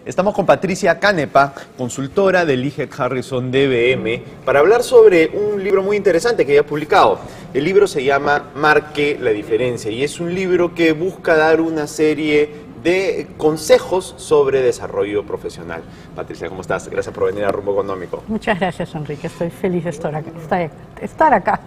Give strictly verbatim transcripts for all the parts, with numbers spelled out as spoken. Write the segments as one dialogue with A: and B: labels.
A: Estamos con Patricia Canepa, consultora del I G E C Harrison D B M, para hablar sobre un libro muy interesante que ella ha publicado. El libro se llama Marque la Diferencia y es un libro que busca dar una serie de consejos sobre desarrollo profesional. Patricia, ¿cómo estás? Gracias por venir a Rumbo Económico.
B: Muchas gracias, Enrique. Estoy feliz de estar acá. Estar acá.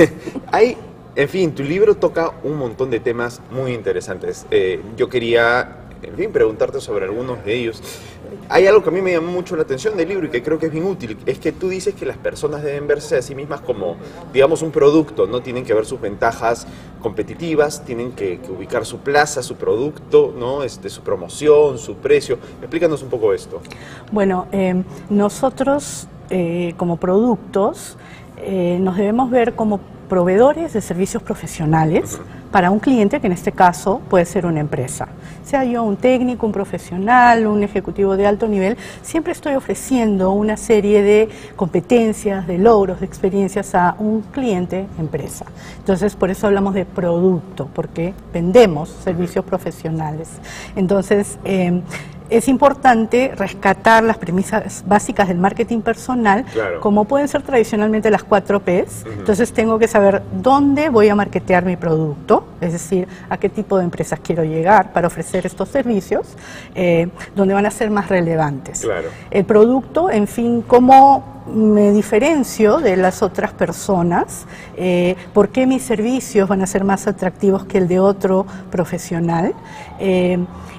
A: Hay, en fin, tu libro toca un montón de temas muy interesantes. Eh, yo quería, en fin, preguntarte sobre algunos de ellos. Hay algo que a mí me llamó mucho la atención del libro y que creo que es bien útil, es que tú dices que las personas deben verse a sí mismas como, digamos, un producto, ¿no? Tienen que ver sus ventajas competitivas, tienen que, que ubicar su plaza, su producto, ¿no? Este, su promoción, su precio. Explícanos un poco esto.
B: Bueno, eh, nosotros eh, como productos eh, nos debemos ver como proveedores de servicios profesionales uh-huh. para un cliente, que en este caso puede ser una empresa. Sea yo un técnico, un profesional, un ejecutivo de alto nivel, siempre estoy ofreciendo una serie de competencias, de logros, de experiencias a un cliente, empresa. Entonces, por eso hablamos de producto, porque vendemos servicios profesionales. Entonces, eh, es importante rescatar las premisas básicas del marketing personal, claro. como pueden ser tradicionalmente las cuatro P's. Uh-huh. Entonces tengo que saber dónde voy a marketear mi producto, es decir, a qué tipo de empresas quiero llegar para ofrecer estos servicios, eh, donde van a ser más relevantes.
A: Claro.
B: El producto, en fin, cómo me diferencio de las otras personas, eh, por qué mis servicios van a ser más atractivos que el de otro profesional, eh,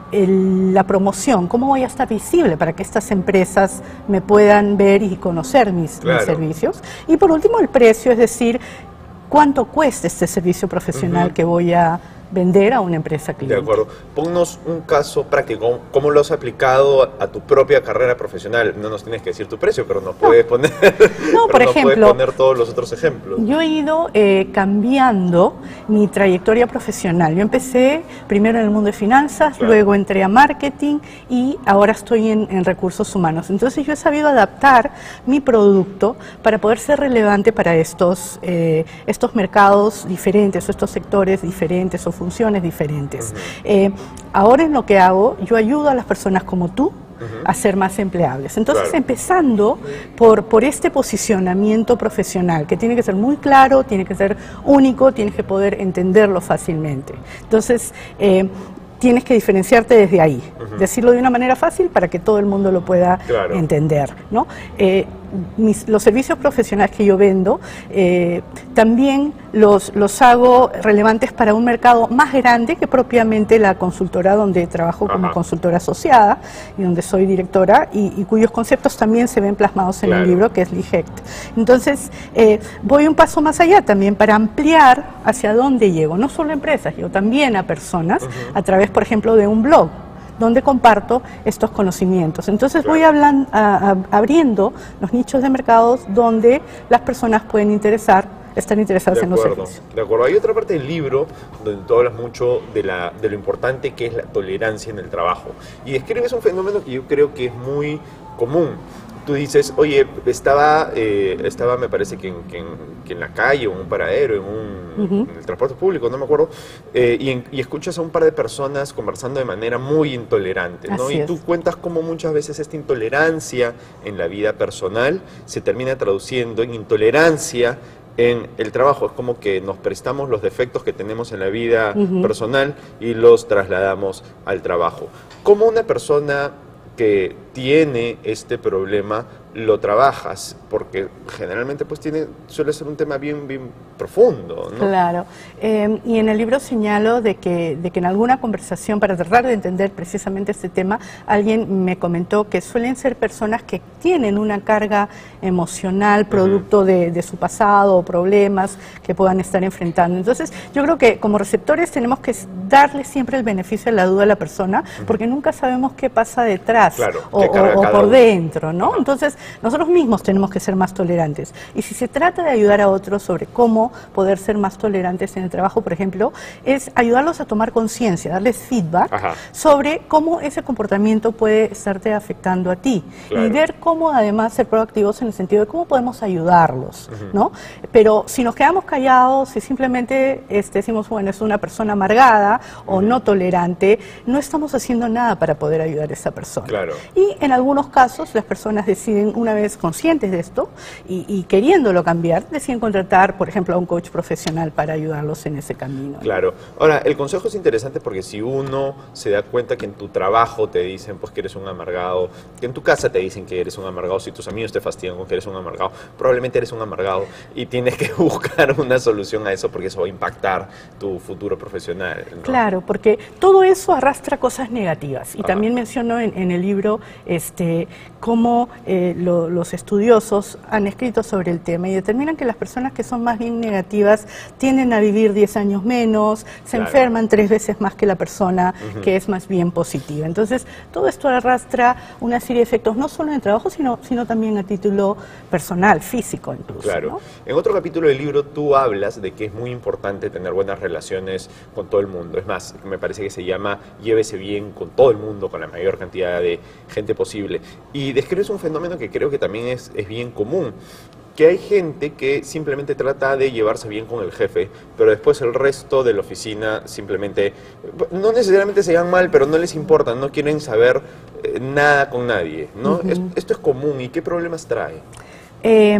B: el, la promoción, cómo voy a estar visible para que estas empresas me puedan ver y conocer mis, claro. mis servicios, y por último el precio, es decir, cuánto cuesta este servicio profesional uh-huh. que voy a vender a una empresa cliente.
A: De acuerdo. Ponnos un caso práctico. ¿Cómo lo has aplicado a tu propia carrera profesional? No nos tienes que decir tu precio, pero nos puedes poner,
B: no, por
A: nos
B: ejemplo,
A: puedes poner todos los otros ejemplos.
B: Yo he ido eh, cambiando mi trayectoria profesional. Yo empecé primero en el mundo de finanzas, claro. luego entré a marketing y ahora estoy en, en recursos humanos. Entonces yo he sabido adaptar mi producto para poder ser relevante para estos, eh, estos mercados diferentes o estos sectores diferentes o funciones diferentes. Uh-huh. eh, ahora en lo que hago, yo ayudo a las personas como tú uh-huh. a ser más empleables. Entonces, claro. empezando por, por este posicionamiento profesional, que tiene que ser muy claro, tiene que ser único, tienes que poder entenderlo fácilmente. Entonces, eh, tienes que diferenciarte desde ahí, uh-huh. decirlo de una manera fácil para que todo el mundo lo pueda claro. entender, ¿no? Eh, mis, los servicios profesionales que yo vendo eh, también los, los hago relevantes para un mercado más grande que propiamente la consultora donde trabajo como Ajá. consultora asociada y donde soy directora y, y cuyos conceptos también se ven plasmados en claro. el libro, que es I G E C. Entonces eh, voy un paso más allá también para ampliar hacia dónde llego, no solo a empresas, yo también a personas uh-huh. a través, por ejemplo, de un blog donde comparto estos conocimientos. Entonces claro. voy hablan, a, a, abriendo los nichos de mercados donde las personas pueden interesar, estar interesadas en los servicios.
A: De acuerdo. Hay otra parte del libro donde tú hablas mucho de, la, de lo importante que es la tolerancia en el trabajo. Y describes un fenómeno que yo creo que es muy común. Tú dices, oye, estaba, eh, estaba me parece que en, que, en, que en la calle, o en un paradero, en, un, uh-huh. en el transporte público, no me acuerdo, eh, y, en, y escuchas a un par de personas conversando de manera muy intolerante, ¿no?
B: Así
A: y
B: es.
A: tú cuentas cómo muchas veces esta intolerancia en la vida personal se termina traduciendo en intolerancia en el trabajo. Es como que nos prestamos los defectos que tenemos en la vida uh-huh. personal y los trasladamos al trabajo. ¿Cómo una persona que tiene este problema lo trabajas? Porque generalmente pues tiene, suele ser un tema bien, bien profundo, ¿no?
B: Claro, eh, y en el libro señalo de que, de que en alguna conversación, para tratar de entender precisamente este tema, alguien me comentó que suelen ser personas que tienen una carga emocional producto uh-huh. de, de su pasado o problemas que puedan estar enfrentando. Entonces yo creo que como receptores tenemos que darle siempre el beneficio de la duda a la persona, uh-huh. porque nunca sabemos qué pasa detrás,
A: claro,
B: o,
A: le carga
B: o, o
A: cada
B: por
A: uno.
B: dentro, ¿no?
A: Ajá.
B: Entonces, nosotros mismos tenemos que ser más tolerantes. Y si se trata de ayudar a otros sobre cómo poder ser más tolerantes en el trabajo, por ejemplo, es ayudarlos a tomar conciencia, darles feedback
A: Ajá.
B: sobre cómo ese comportamiento puede estarte afectando a ti.
A: Claro.
B: Y ver cómo además ser proactivos en el sentido de cómo podemos ayudarlos, uh-huh. ¿no? Pero si nos quedamos callados, si simplemente este, decimos, bueno, es una persona amargada o uh-huh. no tolerante, no estamos haciendo nada para poder ayudar a esa persona.
A: Claro.
B: Y en algunos casos las personas deciden, una vez conscientes de esto y, y queriéndolo cambiar, deciden contratar, por ejemplo, a un coach profesional para ayudarlos en ese camino.
A: Claro. Ahora, el consejo es interesante porque si uno se da cuenta que en tu trabajo te dicen pues que eres un amargado, que en tu casa te dicen que eres un amargado, si tus amigos te fastidian con que eres un amargado, probablemente eres un amargado y tienes que buscar una solución a eso porque eso va a impactar tu futuro profesional, ¿no?
B: Claro, porque todo eso arrastra cosas negativas y Ajá. también menciono en, en el libro este, cómo eh, lo, los estudiosos han escrito sobre el tema y determinan que las personas que son más bien negativas tienden a vivir diez años menos, se claro. enferman tres veces más que la persona uh-huh. que es más bien positiva. Entonces, todo esto arrastra una serie de efectos, no solo en el trabajo, sino, sino también a título personal, físico incluso.
A: Claro.
B: ¿no?
A: En otro capítulo del libro tú hablas de que es muy importante tener buenas relaciones con todo el mundo. Es más, me parece que se llama llévese bien con todo el mundo, con la mayor cantidad de gente posible. Y describes un fenómeno que creo que también es, es bien común, que hay gente que simplemente trata de llevarse bien con el jefe, pero después el resto de la oficina simplemente, no necesariamente se llevan mal, pero no les importa, no quieren saber eh, nada con nadie, ¿no? Uh-huh. esto, esto es común. ¿Y qué problemas trae?
B: Eh,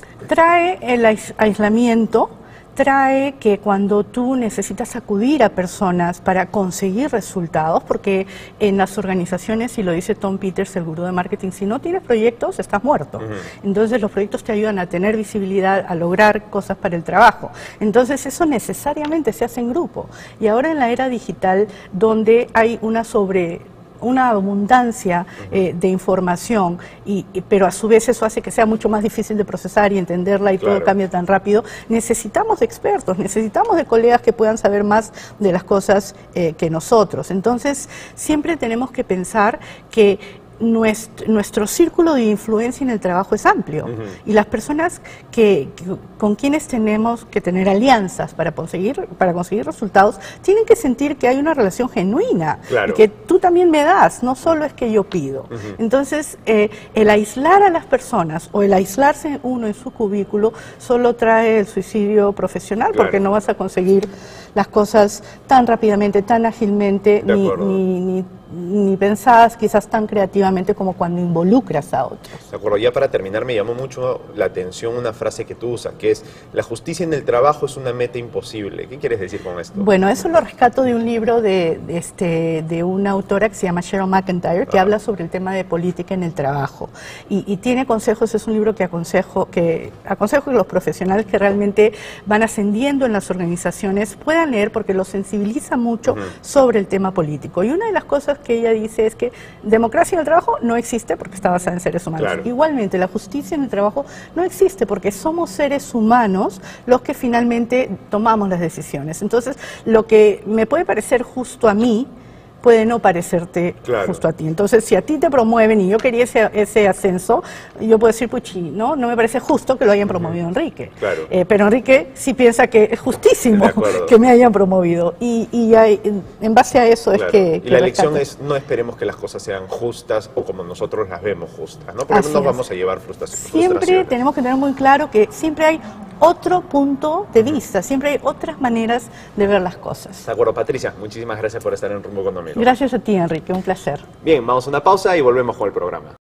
B: trae el ais- aislamiento, trae que cuando tú necesitas acudir a personas para conseguir resultados, porque en las organizaciones, y lo dice Tom Peters, el gurú de marketing, si no tienes proyectos, estás muerto. Uh-huh. Entonces los proyectos te ayudan a tener visibilidad, a lograr cosas para el trabajo. Entonces eso necesariamente se hace en grupo. Y ahora en la era digital, donde hay una sobre... una abundancia eh, de información, y, y, pero a su vez eso hace que sea mucho más difícil de procesar y entenderla y claro. todo cambia tan rápido. Necesitamos de expertos, necesitamos de colegas que puedan saber más de las cosas eh, que nosotros. Entonces, siempre tenemos que pensar que Nuestro, nuestro círculo de influencia en el trabajo es amplio uh-huh. y las personas que, que, con quienes tenemos que tener alianzas para conseguir, para conseguir resultados tienen que sentir que hay una relación genuina
A: claro.
B: y que tú también me das, no solo es que yo pido. Uh-huh. Entonces, eh, el aislar a las personas o el aislarse uno en su cubículo solo trae el suicidio profesional claro. porque no vas a conseguir las cosas tan rápidamente, tan ágilmente, ni, ni, ni, ni pensadas quizás tan creativamente como cuando involucras a otros.
A: De acuerdo, ya para terminar me llamó mucho la atención una frase que tú usas, que es: la justicia en el trabajo es una meta imposible. ¿Qué quieres decir con esto?
B: Bueno, eso lo rescato de un libro de, de, este, de una autora que se llama Cheryl McIntyre, que ah. habla sobre el tema de política en el trabajo. Y, y tiene consejos, es un libro que aconsejo que, aconsejo que los profesionales que realmente van ascendiendo en las organizaciones puedan leer, porque los sensibiliza mucho uh-huh. sobre el tema político. Y una de las cosas que ella dice es que democracia en el trabajo no existe porque está basada en seres humanos. Claro. Igualmente, la justicia en el trabajo no existe porque somos seres humanos los que finalmente tomamos las decisiones. Entonces, lo que me puede parecer justo a mí puede no parecerte claro. justo a ti. Entonces, si a ti te promueven y yo quería ese, ese ascenso, yo puedo decir, puchi, ¿no? No me parece justo que lo hayan promovido uh-huh. Enrique.
A: Claro.
B: Eh, pero Enrique sí piensa que es justísimo que me hayan promovido. Y, y hay, en, en base a eso claro. es que... que
A: y la lección es, no esperemos que las cosas sean justas o como nosotros las vemos justas, ¿no? Porque Así no nos es. vamos a llevar frustraciones.
B: Siempre tenemos que tener muy claro que siempre hay otro punto de vista, siempre hay otras maneras de ver las cosas.
A: De acuerdo, Patricia, muchísimas gracias por estar en Rumbo Económico.
B: Gracias a ti, Enrique, un placer.
A: Bien, vamos a una pausa y volvemos con el programa.